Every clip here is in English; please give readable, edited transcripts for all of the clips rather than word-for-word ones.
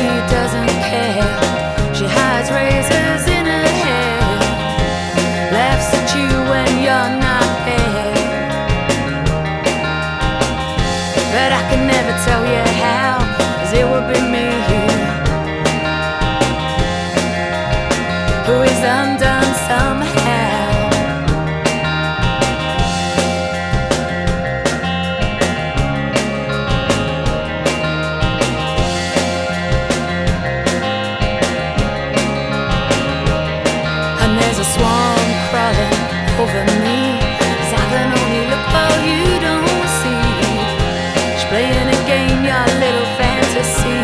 doesn't care. She hides razors in her hair, laughs at you when you're not there. But I can never tell you how, 'cause it would be me who is undone somehow. And there's a swan crawling over me, 'cause I can only look while you don't see. She's playing a game, your little fantasy.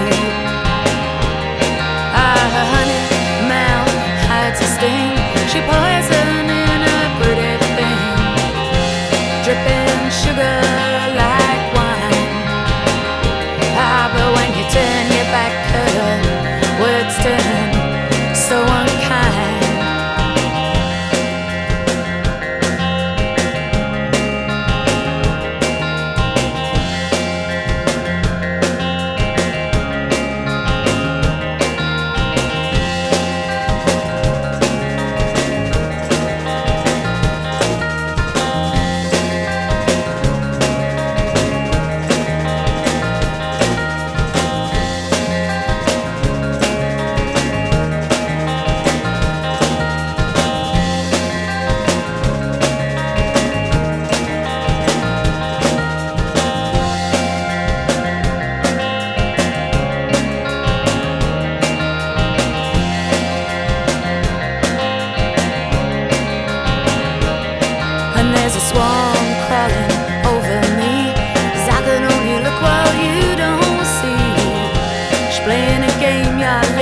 Her honey mouth hides a sting. She poison in a pretty thing, dripping sugar like wine. But when you turn your back, her words turn so unkind. There's a swan crawling over me, 'cause I can only look while you don't see. She's playing a game, you're